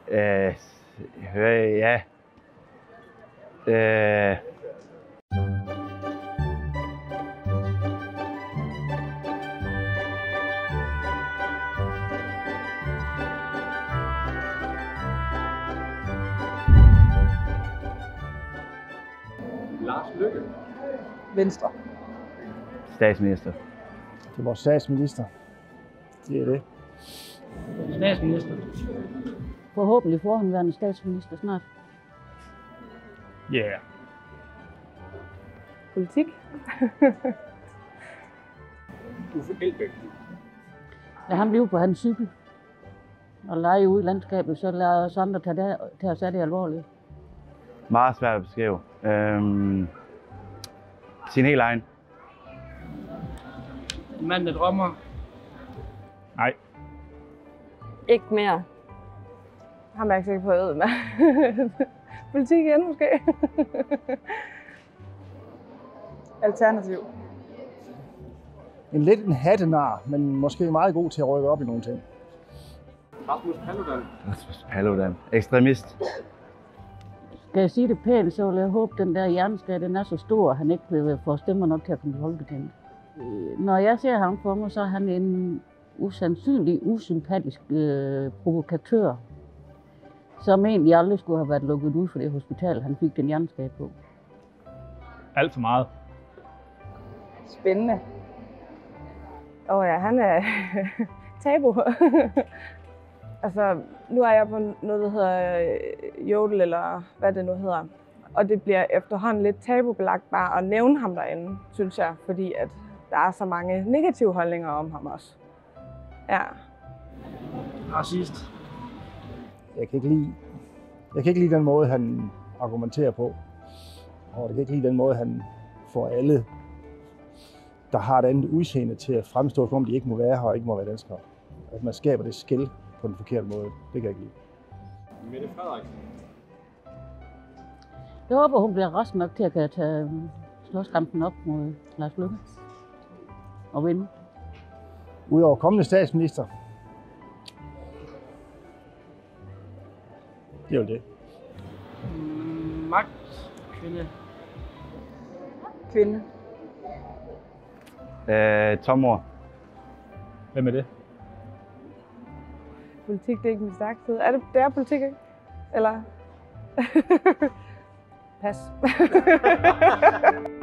Ja. Lars Løkke. Venstre. Statsminister. Det er vores statsminister. Det er det. Statsminister. Forhåbentlig forhenværende statsminister snart. Ja. Yeah. Politik. Uffe Elbæk. Lad ham blive på hans cykel og lege ud i landskabet, så lad os andre tage os af det alvorligt. Meget svært at beskrive. Sin helt egen. En mand, der drømmer. Nej. Ikke mere. Ham er jeg ikke sikker på at øde med. Politik igen måske. Alternativ. Lidt en hattenar, men måske meget god til at rykke op i nogle ting. Rasmus Paludan. Rasmus Paludan. Ekstremist. Skal jeg sige det pænt, så vil jeg håbe, at den der hjerneskade, den er så stor, at han ikke vil få stemmer nok til at komme til Folketinget. Når jeg ser ham for mig, så er han en usandsynlig, usympatisk provokatør, som egentlig aldrig skulle have været lukket ud for det hospital, han fik den hjerneskade på. Alt for meget. Spændende. Ja, han er tabu. Altså, nu er jeg på noget, der hedder Jodel, eller hvad det nu hedder. Og det bliver efterhånden lidt tabubelagt bare at nævne ham derinde, synes jeg, fordi at der er så mange negative holdninger om ham også. Ja. Racist. Jeg kan ikke lide den måde, han argumenterer på. Og jeg kan ikke lide den måde, han får alle, der har et andet udseende, til at fremstå, som om de ikke må være her og ikke må være danskere. At man skaber det skel på den forkerte måde, det kan jeg ikke lide. Mette Frederiksen. Jeg håber, hun bliver rask nok til at kan tage slåskampen op mod Lars Løkke og vinde. Udover kommende statsminister, det er jo det. Magt. Kvinde. Kvinde. Tomord. Hvem er det? Politik, det er ikke min stærke side. Det er politik, ikke? Eller? Pas.